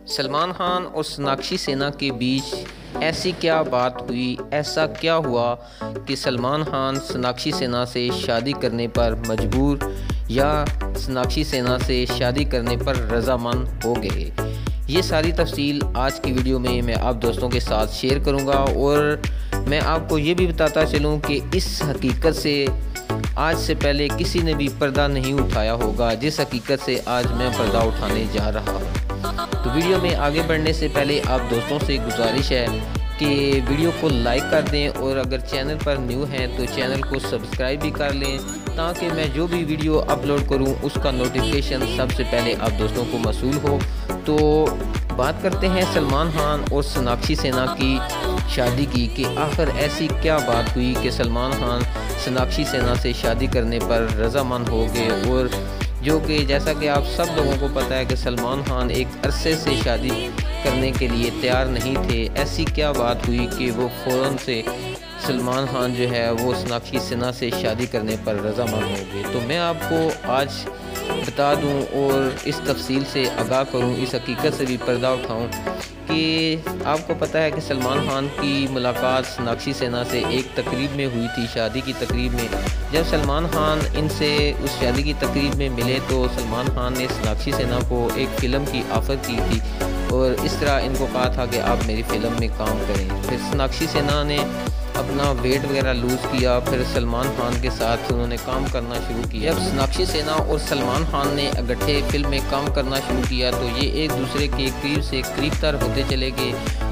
सलमान खान और सोनाक्षी सिन्हा के बीच ऐसी क्या बात हुई, ऐसा क्या हुआ कि सलमान खान सोनाक्षी सिन्हा से शादी करने पर मजबूर या सोनाक्षी सिन्हा से शादी करने पर रज़ामंद हो गए। ये सारी तफसील आज की वीडियो में मैं आप दोस्तों के साथ शेयर करूंगा और मैं आपको ये भी बताता चलूं कि इस हकीकत से आज से पहले किसी ने भी पर्दा नहीं उठाया होगा, जिस हकीकत से आज मैं पर्दा उठाने जा रहा हूँ। तो वीडियो में आगे बढ़ने से पहले आप दोस्तों से गुजारिश है कि वीडियो को लाइक कर दें और अगर चैनल पर न्यू हैं तो चैनल को सब्सक्राइब भी कर लें, ताकि मैं जो भी वीडियो अपलोड करूं उसका नोटिफिकेशन सबसे पहले आप दोस्तों को मौसूल हो। तो बात करते हैं सलमान खान और सोनाक्षी सिन्हा की शादी की कि आखिर ऐसी क्या बात हुई कि सलमान खान सोनाक्षी सिन्हा से शादी करने पर रज़ामंद हो गए, और जो कि जैसा कि आप सब लोगों को पता है कि सलमान खान एक अरसे से शादी करने के लिए तैयार नहीं थे। ऐसी क्या बात हुई कि वो फ़ौरन से सलमान खान जो है वो सोनाक्षी सिन्हा से शादी करने पर रज़ामंद हो गए। तो मैं आपको आज बता दूं और इस तफसील से आगाह करूं, इस हकीकत से भी पर्दा उठाऊं कि आपको पता है कि सलमान खान की मुलाकात सोनाक्षी सिन्हा से एक तकरीब में हुई थी, शादी की तकरीब में। जब सलमान खान इनसे उस शादी की तकरीब में मिले तो सलमान खान ने सोनाक्षी सिन्हा को एक फ़िल्म की ऑफ़र की थी और इस तरह इनको कहा था कि आप मेरी फ़िल्म में काम करें। फिर सोनाक्षी सिन्हा ने अपना वेट वगैरह लूज़ किया, फिर सलमान खान के साथ उन्होंने काम करना शुरू किया। जब सोनाक्षी सिन्हा और सलमान खान ने इकट्ठे फिल्म में काम करना शुरू किया तो ये एक दूसरे के करीब से करीब तर होते चले गए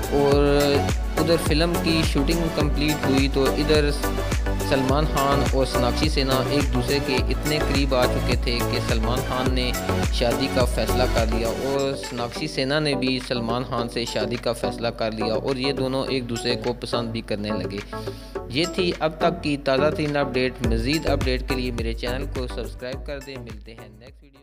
और उधर फिल्म की शूटिंग कंप्लीट हुई तो इधर सलमान खान और सोनाक्षी सिन्हा एक दूसरे के इतने करीब आ चुके थे कि सलमान खान ने शादी का फ़ैसला कर लिया और सोनाक्षी सिन्हा ने भी सलमान खान से शादी का फ़ैसला कर लिया और ये दोनों एक दूसरे को पसंद भी करने लगे। ये थी अब तक की ताज़ा तरीन अपडेट। मज़ीद अपडेट के लिए मेरे चैनल को सब्सक्राइब कर दें। मिलते हैं नेक्स्ट वीडियो।